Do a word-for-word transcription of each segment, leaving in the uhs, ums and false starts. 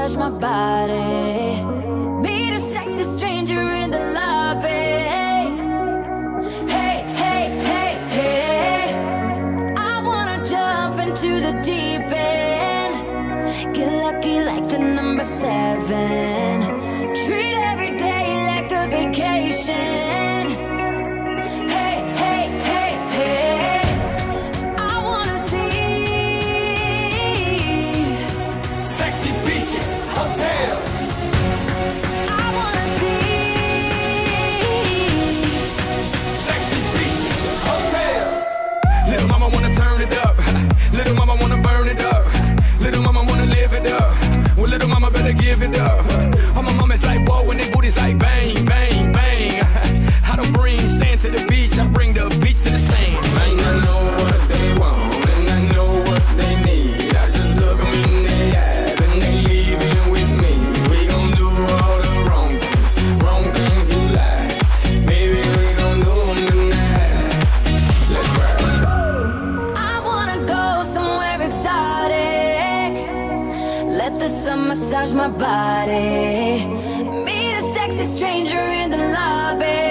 massage my body. Meet a sexy stranger in the lobby. Hey, hey, hey, hey, I wanna jump into the deep end. Get lucky like the number seven. Treat every day like a vacation. Hey, hey, hey, hey, I wanna see sexy beaches, hotels. I wanna see Sexy beaches, hotels. Little mama wanna turn it up. Little mama wanna burn it up. Little mama wanna live it up. Well, little mama better give it up. All my mamas like whoa, when they booties like bang, bang, bang. I don't bring sand to the beach, I bring the beach to the sand. Man, I know what they want and I know what they need. I just look them in their eyes and they leaving with me. We gon' do all the wrong things, wrong things you like. Baby, we gon' do them tonight. Let's ride. I wanna go somewhere exotic. Let the sun massage my body. Meet a sexy stranger in the lobby.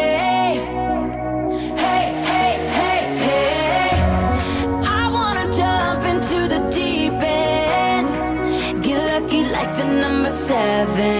Hey, hey, hey, hey, I wanna jump into the deep end. Get lucky like the number seven.